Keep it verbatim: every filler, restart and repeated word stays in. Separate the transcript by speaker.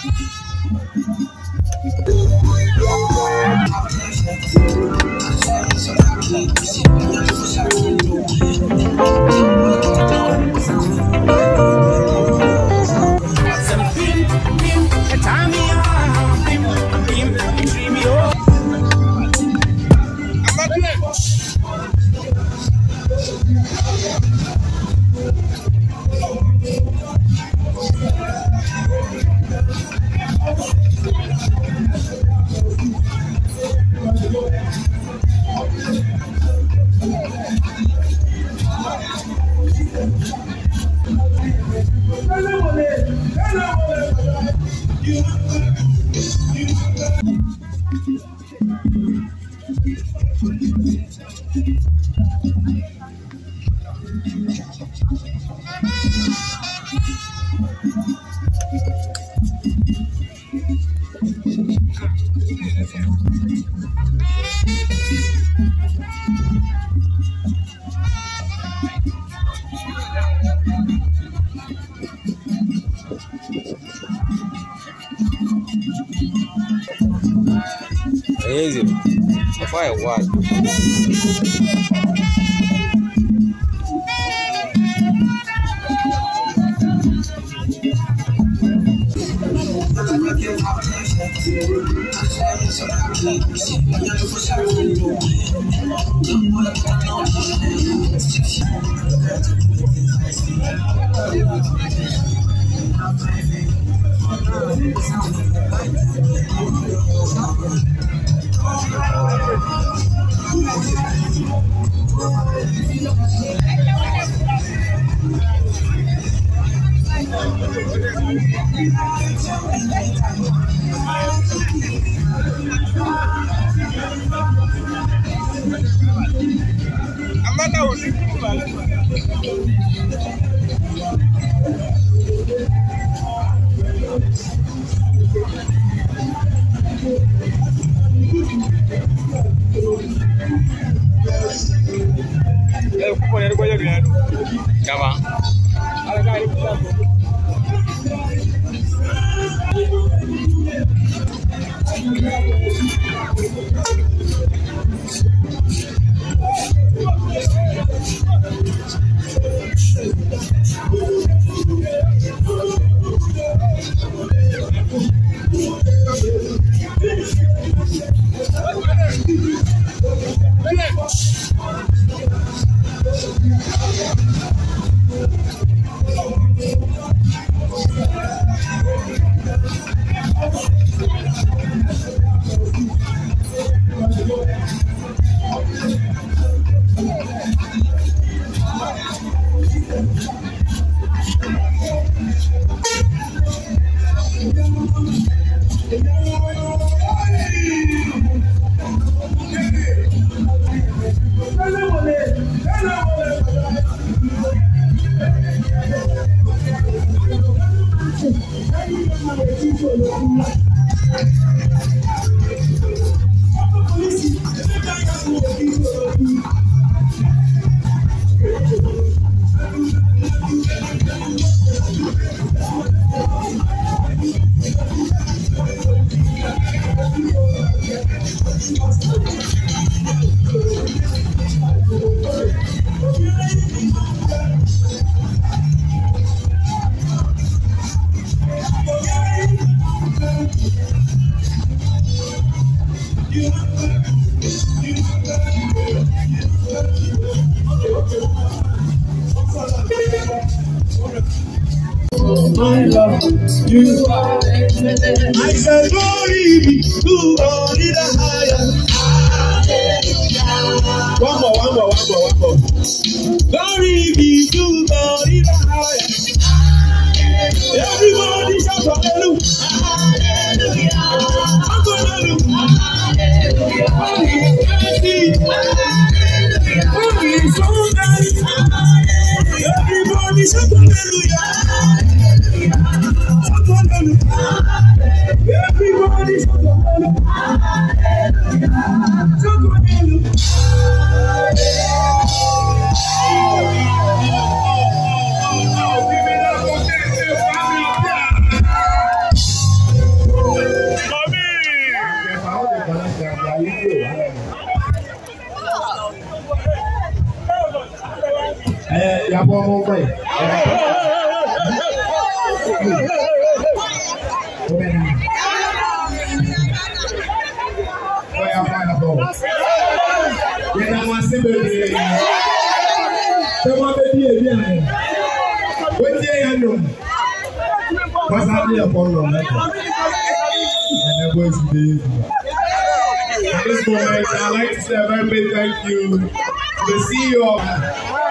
Speaker 1: Easy. If I what?
Speaker 2: My love, you are excellent. I said, glory be to God in the highest. One more, one more, one more, one more. Glory be to God in the highest. Everybody shout hallelujah. Hallelujah. Hallelujah. Hallelujah. So nice. Everybody shout hallelujah. Everybody shout hallelujah. Eh, ya bo mo boy. Boy, I'm fine about. When I was a baby, someone baby again. What day I know? What's happening upon your neck? And the boys today. At this moment, I'd like to say a very big thank you to the C E O.